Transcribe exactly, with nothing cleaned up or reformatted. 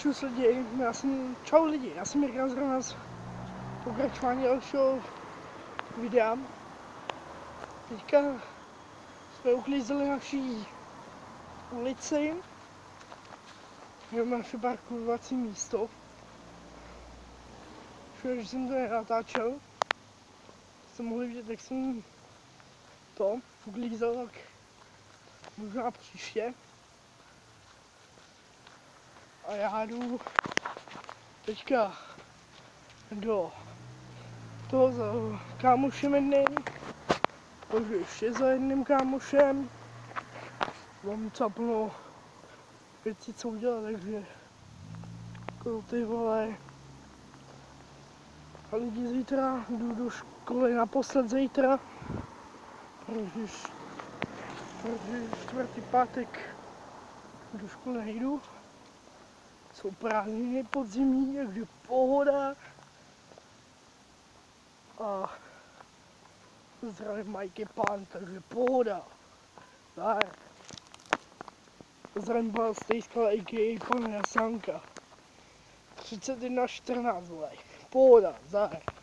Čus lidi, já jsem, čau lidi, já jsem Jirka zrovna z pokračování dalšího videa. Teďka jsme uklízeli naší ulici, máme naše parkovací místo. Škoda, že jsem to nenatáčel, jste mohli vidět, jak jsem to uklízel, tak možná příště. A já jdu teďka do toho za kámošem jedným, takže ještě za jedným kámošem. Mám docela plno věcí, co udělat, takže jako ty vole. A lidi, zítra jdu do školy naposled zítra, protože čtvrtý pátek do školy nejdu. Jsou prázdniny podzimní, takže pohoda. A zdravím Majky Pán, takže pohoda. Zdar. Zdravím pana Stejskala, a ká a pana Jasánka. třicet jedna čtrnáct, vole. Pohoda, zdar.